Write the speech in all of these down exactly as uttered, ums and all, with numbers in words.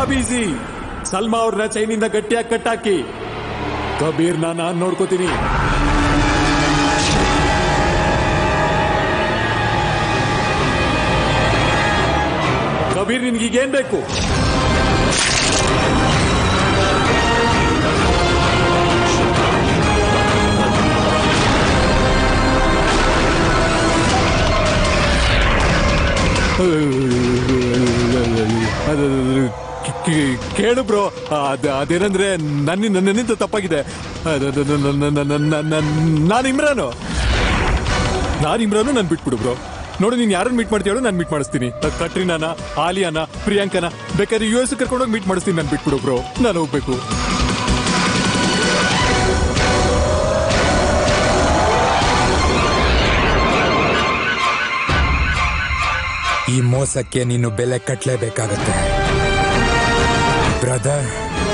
Job easy. Salma ಅವ್ರನ್ನ ಚೈನಿಂದ ಗಟ್ಟಿಯಾಗಿ ಕಟ್ಟಾಕಿ. ಕಬೀರ್ ನಾನು ನೋಡ್ಕೋತೀನಿ. ಕಬೀರ್ ನಿನ್ಗೀಗೇನ್ ಬೇಕು? ಕೇಳು ಬ್ರೋ, ಅದೇನಂದ್ರೆ ನನ್ನ ನನ್ನಿಂದ ತಪ್ಪಾಗಿದೆ. ನಾನು ಇಮ್ರಾನು ನಾನು ಇಮ್ರಾನು ನನ್ ಬಿಟ್ಬಿಡು ಬ್ರೋ. ನೋಡು, ನೀನ್ ಯಾರನ್ನ ಮೀಟ್ ಮಾಡ್ತೀಯೋ ನಾನು ಮೀಟ್ ಮಾಡಿಸ್ತೀನಿ. ಕಟ್ರಿನಾನ, ಆಲಿಯಾನ, ಪ್ರಿಯಾಂಕನ ಬೇಕಾದ್ರೆ ಯು ಎಸ್ ಕರ್ಕೊಂಡೋಗಿ ಮೀಟ್ ಮಾಡಿಸ್ತೀನಿ. ನಾನು ಬಿಟ್ಬಿಡು ಬ್ರೋ, ನಾನು ಹೋಗ್ಬೇಕು. ಈ ಮೋಸಕ್ಕೆ ನೀನು ಬೆಲೆ ಕಟ್ಟಲೇಬೇಕಾಗತ್ತೆ ಬ್ರದರ್.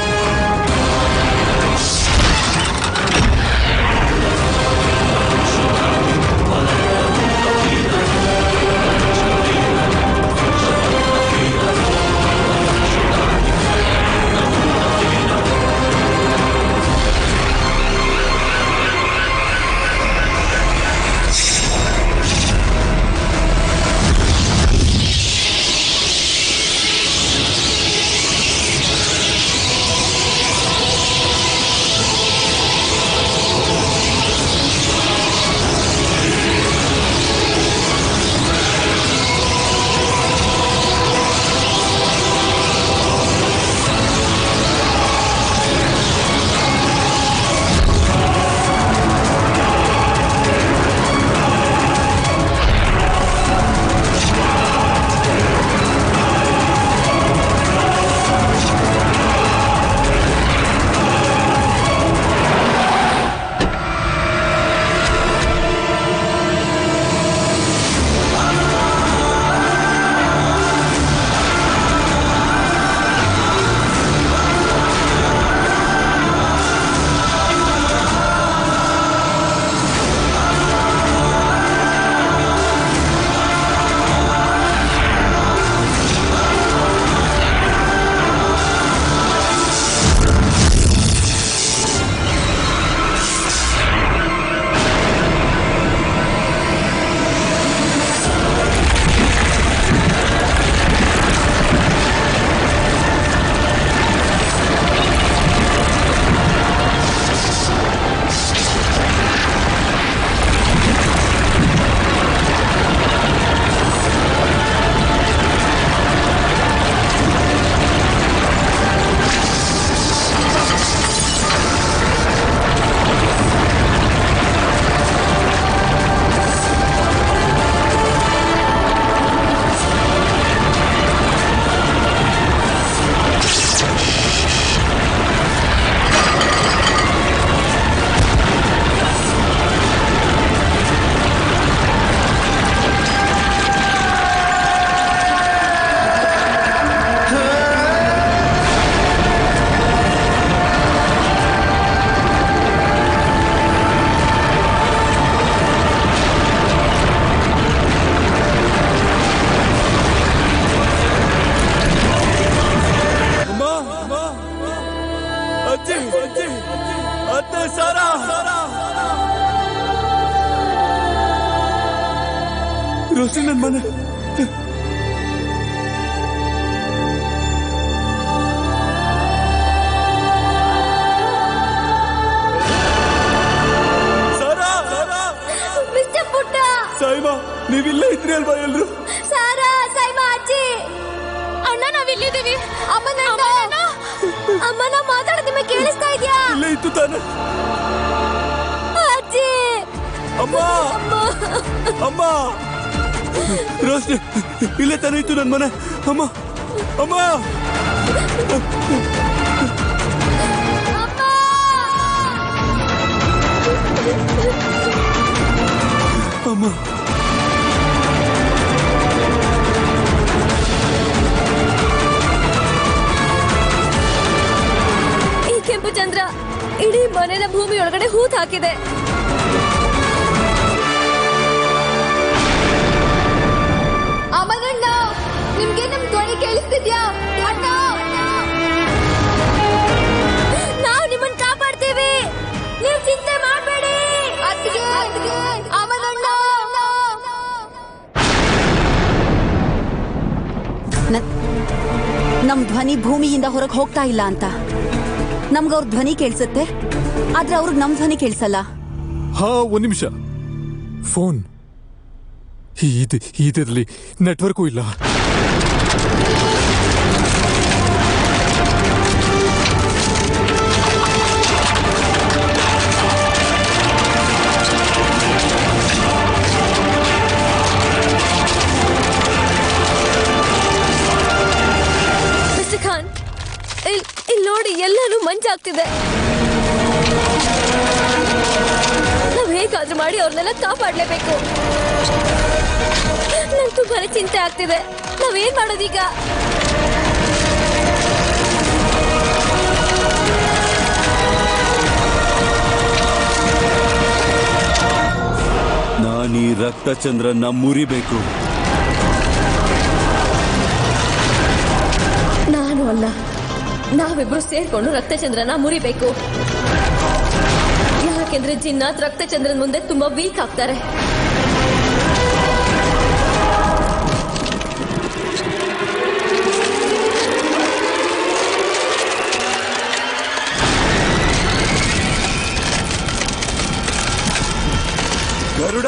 रोशनी नन मने सारा मिस्टर पुट्ट साइमा ನೀವಿಲ್ಲ ಇದ್ರಿ ಅಲ್ವಾ ಎಲ್ಲರೂ ಸಾರಾ ಸಾಯಿಮಾ ಅಜ್ಜಿ ಅಣ್ಣ ನಾವು ಇಲ್ಲಿದ್ದೀವಿ ಅಮ್ಮನ ಅಮ್ಮನ ಮಾತಾಡೋದು ನಿಮಗೆ ಕೇಳಿಸ್ತಾ ಇದೆಯಾ ಇಲ್ಲ ಇತ್ತು ತಾನೆ ಅಜ್ಜಿ ಅಮ್ಮ ಅಮ್ಮ ರೋಶನಿ ಇಲ್ಲೇ ತಾನೆ ಇತ್ತು ನನ್ನ ಮನೆ ಅಮ್ಮ ಅಮ್ಮ ಅಮ್ಮ ಈ ಕೆಂಪು ಚಂದ್ರ ಇಡೀ ಮನೆಯ ಭೂಮಿ ಒಳಗಡೆ ಹೂತ್ ಹಾಕಿದೆ ಅಮ್ಮಗಣ್ಣ ನಿಮ್ಗೆ ನಮ್ ಧ್ವನಿ ಕೇಳಿಸ್ತಿದ್ಯಾ ಅಣ್ಣ ನಮ್ ಧ್ವನಿ ಭೂಮಿಯಿಂದ ಹೊರಗೆ ಹೋಗ್ತಾ ಇಲ್ಲ ಅಂತ ನಮ್ಗ ಅವ್ರ ಧ್ವನಿ ಕೇಳಿಸುತ್ತೆ, ಆದ್ರೆ ಅವ್ರಿಗೆ ನಮ್ ಧ್ವನಿ ಕೇಳಿಸಲ್ಲ. ಹಾ ಒಂದ್ ನಿಮಿಷ, ಫೋನ್ ಇದರಲ್ಲಿ ನೆಟ್ವರ್ಕು ಇಲ್ಲ. ಇಲ್ಲಿ ನೋಡಿ, ಎಲ್ಲಾನು ಮಂಜಾಗ್ತಿದೆ. ನಾವ್ ಹೇಗಾದ್ರೂ ಮಾಡಿ ಅವ್ರನ್ನೆಲ್ಲ ಕಾಪಾಡ್ಲೇಬೇಕು. ನಂಗೆ ತುಂಬಾನೇ ಚಿಂತೆ ಆಗ್ತಿದೆ. ನಾವೇನ್ ಮಾಡೋದೀಗ? ನಾನೀ ರಕ್ತಚಂದ್ರನ್ನ ಮುರಿಬೇಕು. ನಾನು ಅಲ್ಲ, ನಾವಿಬ್ರು ಸೇರ್ಕೊಂಡು ರಕ್ತಚಂದ್ರನ ಮುರಿಬೇಕು. ಯಾಕೆಂದ್ರೆ ಜಿನ್ನಾತ್ ರಕ್ತಚಂದ್ರನ್ ಮುಂದೆ ತುಂಬಾ ವೀಕ್ ಆಗ್ತಾರೆ. ಗರುಡ,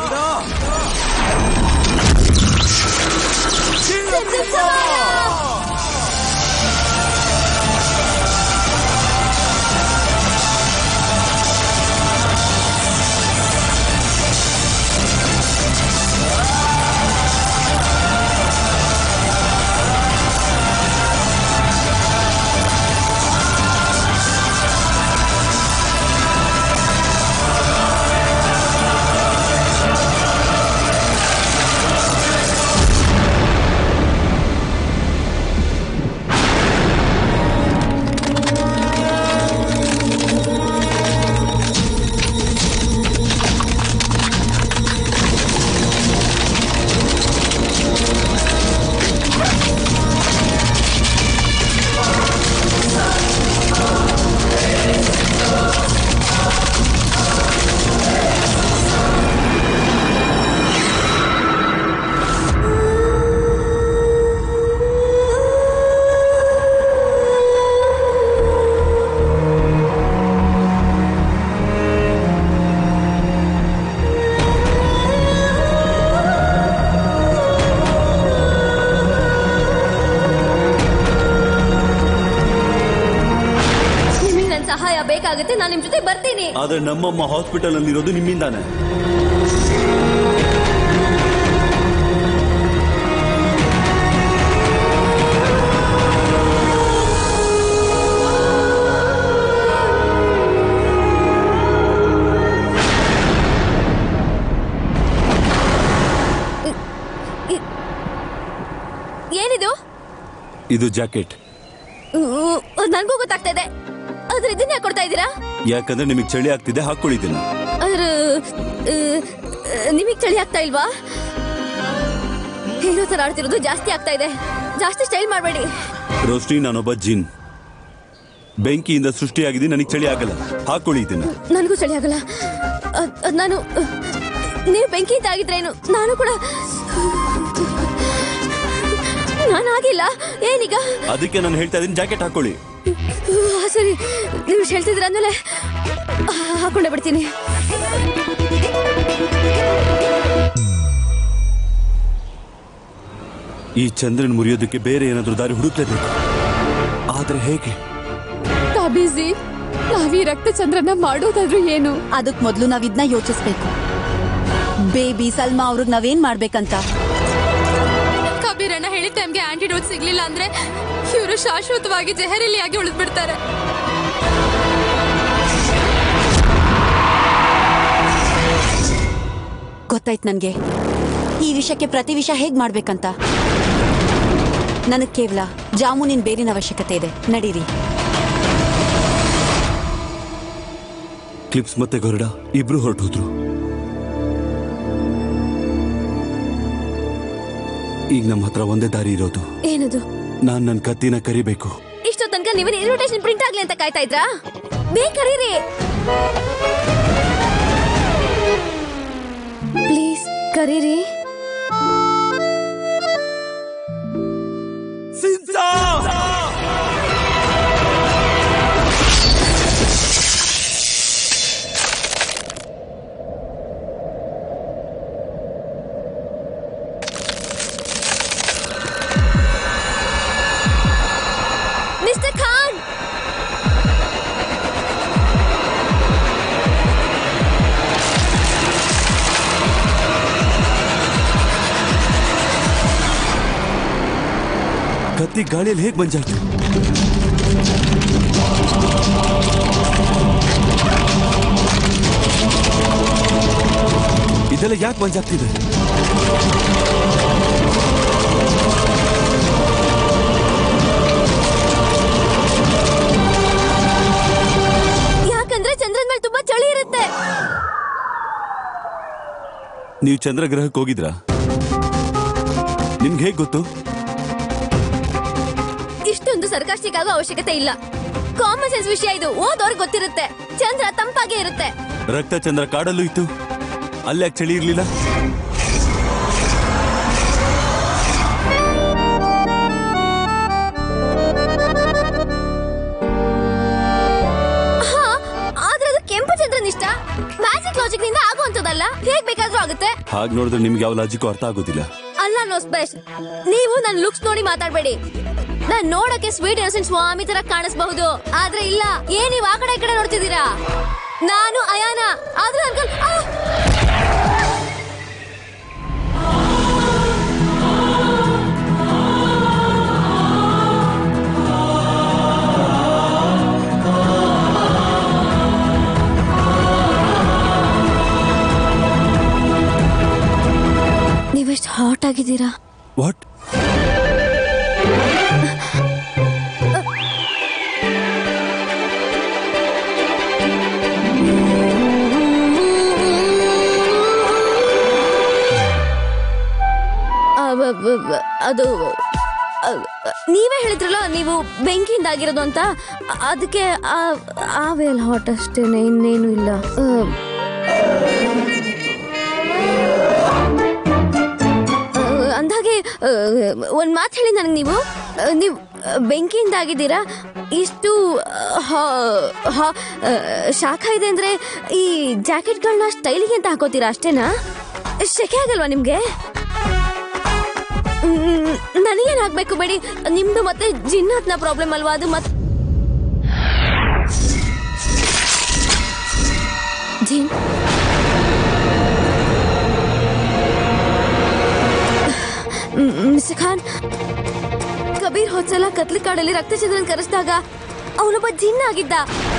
ಬೇಕಾಗುತ್ತೆ. ನಾನು ನಿಮ್ ಜೊತೆ ಬರ್ತೀನಿ. ಆದ್ರೆ ನಮ್ಮಮ್ಮ ಹಾಸ್ಪಿಟಲ್ ಅಲ್ಲಿ ಇರೋದು ನಿಮ್ಮಿಂದಾನೆ. ಏನಿದು? ಇದು ಜಾಕೆಟ್. ನನಗೂ ಗೊತ್ತಾಗ್ತಾ ಇದೆ. ಆದ್ರೆ ಇದನ್ನ ಯಾಕೆ ಕೊಡ್ತಾ ಇದ್ದೀರಾ? ಯಾಕಂದ್ರೆ ನಿಮಗೆ ಚಳಿ ಆಗ್ತಿದೆ, ಹಾಕೊಳ್ಳಿದ್ದೀನಿ. ಆದ್ರೆ ನಿಮಗೆ ಚಳಿ ಆಗ್ತಾ ಇಲ್ವಾ? ಹೀರೋ ತರ ಆಡ್ತಿರೋದು ಜಾಸ್ತಿ ಆಗ್ತಾ ಇದೆ. ಜಾಸ್ತಿ ಸ್ಟೈಲ್ ಮಾಡಬೇಡಿ. ರೋಶ್ನಿ, ನಾನೊಬ್ಬ ಜಿನ್. ಬೆಂಕಿಯಿಂದ ಸೃಷ್ಟಿಯಾಗಿದ್ದೀನಿ, ನನಗೆ ಚಳಿ ಆಗಲ್ಲ, ಹಾಕೊಳ್ಳಿದ್ದೀನಿ. ನನಗೂ ಚಳಿ ಆಗಲ್ಲ. ನಾನು ನೀವು ಬೆಂಕಿಯಿಂದ ಆಗಿದ್ರೇನು? ನಾನು ಕೂಡ ನಾನಾಗಿಲ್ಲ. ಏನೀಗ? ಅದಕ್ಕೆ ನಾನು ಹೇಳ್ತಾ ಇದ್ದೀನಿ, ಜಾಕೆಟ್ ಹಾಕೊಳ್ಳಿ. ಸರಿ, ನೀವು ಹೇಳ್ತಿದ್ರ ಅಂದ್ಮೇಲೆ ಹಾಕೊಂಡೇ ಬಿಡ್ತೀನಿ. ಈ ಚಂದ್ರನ್ ಮುರಿಯೋದಕ್ಕೆ ಬೇರೆ ಏನಾದ್ರೂ ದಾರಿ ಹುಡುಕ್ಲೇಬೇಕು. ಆದ್ರೆ ಹೇಗೆ? ತಾಬೀಜಿ, ನಾವೀ ರಕ್ತಚಂದ್ರನ ಮಾಡೋದಾದ್ರೂ ಏನು? ಅದಕ್ ಮೊದ್ಲು ನಾವ್ ಇದನ್ನ ಯೋಚಿಸ್ಬೇಕು. ಬೇಬಿ ಸಲ್ಮಾ ಅವ್ರಿಗೆ ನಾವೇನ್ ಮಾಡ್ಬೇಕಂತ. ಕಬೀರಣ್ಣ ಹೇಳಿದ ಟೈಮ್ಗೆ ಆಂಟಿಡೋಟ್ ಸಿಗ್ಲಿಲ್ಲ ಅಂದ್ರೆ ಇವರು ಶಾಶ್ವತವಾಗಿ ಜಹರೀಲಿ ಆಗಿ ಉಳಿದ್ ಬಿಡ್ತಾರೆ. ಗೊತ್ತಾಯ್ತು ನನ್ಗೆ ಈ ವಿಷಯಕ್ಕೆ ಪ್ರತಿ ವಿಷಯ ಹೇಗ್ ಮಾಡ್ಬೇಕಂತ. ನನಗ್ ಕೇವಲ ಜಾಮೂನಿನ ಬೇರಿನ ಅವಶ್ಯಕತೆ ಇದೆ. ನಡೀರಿ. ಕ್ಲಿಪ್ಸ್ ಮತ್ತೆ ಗರುಡ ಇಬ್ರು ಹೊರಟೋದ್ರು. ಈಗ ನಮ್ಮ ಹತ್ರ ಒಂದೇ ದಾರಿ ಇರೋದು. ಏನದು? ನಾನ್ ನನ್ ಕತ್ತಿನ ಕರಿಬೇಕು. ಇಷ್ಟೋ ತನಕ ನೀವು ಇನ್ವಿಟೇಷನ್ ಪ್ರಿಂಟ್ ಆಗ್ಲಿ ಅಂತ ಕಾಯ್ತಾ ಇದ್ರಾ? ಬೇಗ ಕರೀರಿ ಪ್ಲೀಸ್, ಕರೀರಿ. ಕೆಲಸ. ಮಿಸ್ಟರ್ ಖಾನ್, ಕತ್ತಿ ಗಾಳಿಯಲ್ಲಿ ಹೇಗೆ ಬಂಜಾಯ್ತು? ಇದೆಲ್ಲ ಯಾಕೆ ಬಂಜಾಗ್ತಿದೆ? ಯಾಕಂದ್ರೆ ಚಂದ್ರನ್ ಮೇಲೆ ತುಂಬಾ ಚಳಿ ಇರುತ್ತೆ. ನೀವು ಚಂದ್ರಗ್ರಹಕ್ಕೆ ಹೋಗಿದ್ರಾ? ನಿಮ್ಗೆ ಹೇಗೆ ಗೊತ್ತು? ಇಷ್ಟೊಂದು ಸರ್ಕಾಸ್ಟಿಕ್ ಆಗೋ ಅವಶ್ಯಕತೆ ಇಲ್ಲ. ಕಾಮನ್ ಸೆನ್ಸ್ ವಿಷಯ ಇದು. ಓದೋರ್ಗೆ ಗೊತ್ತಿರುತ್ತೆ. ಚಂದ್ರ ತಂಪಾಗೆ ಇರುತ್ತೆ. ರಕ್ತ ಚಂದ್ರ ಕಾಡಲ್ಲೂ ಇತ್ತು, ಅಲ್ಲಿ ಯಾಕೆ ಚಳಿ ಇರ್ಲಿಲ್ಲ? ಹಾ, ಆದ್ರೆ ಅದು ಕೆಂಪು ಚಂದ್ರನ್ ಇಷ್ಟ. ಮ್ಯಾಜಿಕ್ ಲಾಜಿಕ್ ನಿಂದ ಆಗುವಂತದಲ್ಲ. ಹೇಗ್ ಬೇಕಾದ್ರೂ ಆಗುತ್ತೆ. ಹಾಗೆ ನೋಡಿದ್ರೆ ನಿಮ್ಗೆ ಯಾವ ಲಾಜಿಕ್ ಅರ್ಥ ಆಗೋದಿಲ್ಲ. ಅಲ್ಲ ನೋ ಸ್ಪೆಷ್, ನೀವು ನನ್ನ ಲುಕ್ಸ್ ನೋಡಿ ಮಾತಾಡ್ಬೇಡಿ. ನಾನ್ ನೋಡಕ್ಕೆ ಸ್ವೀಟ್ ಇನ್ನಸೆಂಟ್ ಸ್ವಾಮಿ ತರ ಕಾಣಿಸಬಹುದು, ಆದ್ರೆ ಇಲ್ಲ. ಏನ್ ನೀವು ಆ ಕಡೆ ಈ ಕಡೆ ನೋಡ್ತಿದ್ದೀರಾ? ನಾನು ಅಯಾನ, ಆದ್ರೆ ಅನ್ಕೊಂಡ್ ನೀವೆಷ್ಟು ಹಾಟ್ ಆಗಿದ್ದೀರಾ. ವಾಟ್? ಅದು ನೀವೇ ಹೇಳಿದ್ರಲ್ಲ ನೀವು ಬೆಂಕಿಯಿಂದ ಆಗಿರೋದು ಅಂತ. ಅದಕ್ಕೆ ಆವೇಲ್ ಹಾಟ್ ಅಷ್ಟೇನೆ, ಇನ್ನೇನು ಇಲ್ಲ. ಅಂದಾಗೆ ಒಂದ್ ಮಾತು ಹೇಳಿ ನನಗೆ. ನೀವು ನೀವು ಬೆಂಕಿಯಿಂದ ಆಗಿದ್ದೀರಾ, ಇಷ್ಟು ಶಾಖ ಇದೆ ಅಂದ್ರೆ ಈ ಜಾಕೆಟ್ಗಳನ್ನ ಸ್ಟೈಲಿಗೆ ಅಂತ ಹಾಕೋತೀರಾ ಅಷ್ಟೇನಾ? ಶೆಕೆ ಆಗಲ್ವಾ ನಿಮ್ಗೆ? ನನಗೇನ್ ಆಗ್ಬೇಕು ಬೇಡಿ. ನಿಮ್ದು ಮತ್ತೆ ಜಿನ್ನಾತ್ನ ಪ್ರಾಬ್ಲಮ್ ಅಲ್ವಾ ಅದು? ಮತ್ ಜಿನ್ ಮಿಸ್ಟರ್ ಖಾನ್, ಕಬೀರ್ ಹೋದ್ಸಲ ಕತ್ಲಿ ಕಾಡಲ್ಲಿ ರಕ್ತಚಂದ್ರನ್ ಕರೆಸಿದಾಗ ಅವನೊಬ್ಬ ಜಿನ್ ಆಗಿದ್ದ.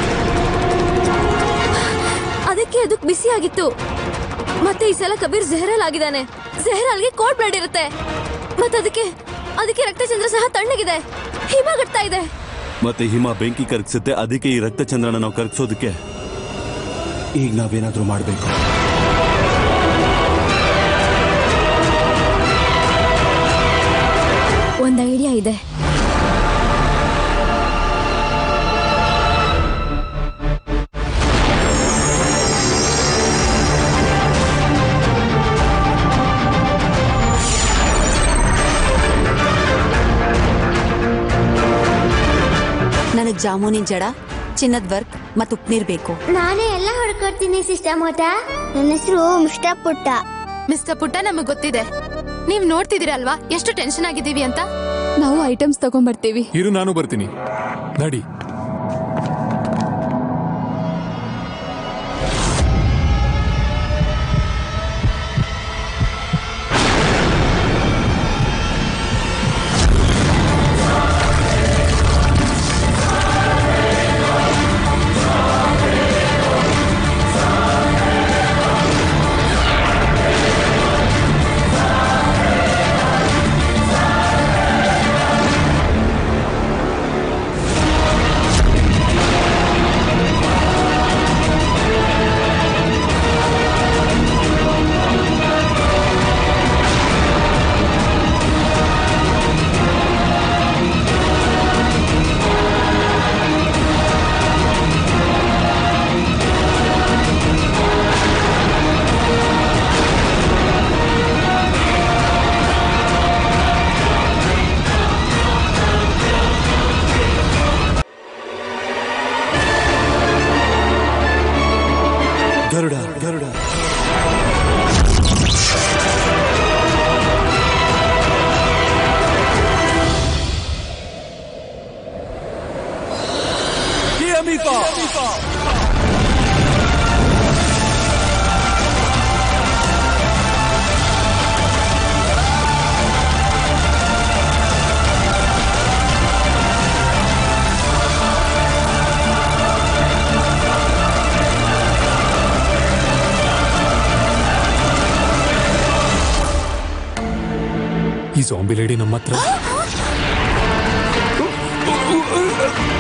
ಅದಕ್ಕೆ ಅದಕ್ಕೆ ಬಿಸಿ ಆಗಿತ್ತು. ಮತ್ತೆ ಈ ಸಲ ಕಬೀರ್ ಜೆಹರಲ್ ಆಗಿದ್ದಾನೆ. ಜೆಹರಲ್ಗೆ ಕೋಲ್ಡ್ ಬ್ಲಡ್ ಇರುತ್ತೆ. ಮತ್ತೆ ಅದಕ್ಕೆ ಅದಕ್ಕೆ ರಕ್ತಚಂದ್ರ ಸಹ ತಣ್ಣಗಿದೆ, ಹಿಮ ಗಟ್ತಾ ಇದೆ. ಮತ್ತೆ ಹಿಮ ಬೆಂಕಿ ಕರಗಿಸುತ್ತೆ. ಅದಕ್ಕೆ ಈ ರಕ್ತಚಂದ್ರನ ನಾವು ಕರಗಿಸೋದಕ್ಕೆ ಈಗ ನಾವೇನಾದ್ರೂ ಮಾಡಬೇಕು. ಒಂದು ಐಡಿಯಾ ಇದೆ. ನನಗ್ ಜಾಮೂನಿನ ಜಡ, ಚಿನ್ನದ ವರ್ಕ್ ಮತ್ತು ಉಪ್ನೀರ್ ಬೇಕು. ನಾನೇ ಎಲ್ಲ ಹೊಡ್ಕೊಡ್ತೀನಿ ಸಿಸ್ಟರ್ ಮೋಟ. ನನ್ನ ಹೆಸರು ಮಿಸ್ಟರ್ ಪುಟ್ಟ. ಮಿಸ್ಟರ್ ಪುಟ್ಟ, ನಮಗ್ ಗೊತ್ತಿದೆ. ನೀವ್ ನೋಡ್ತಿದ್ದೀರಲ್ವಾ ಎಷ್ಟು ಟೆನ್ಷನ್ ಆಗಿದ್ದೀವಿ ಅಂತ. ನಾವು ಐಟಮ್ಸ್ ತಗೊಂಡ್ಬರ್ತೀವಿ. ಇರು, ನಾನು ಬರ್ತೀನಿ. ನಡಿ. ಗರುಡ ಈ ಜಾಂಬಿ ಲೇಡಿ ನಮ್ಮ ಹತ್ರ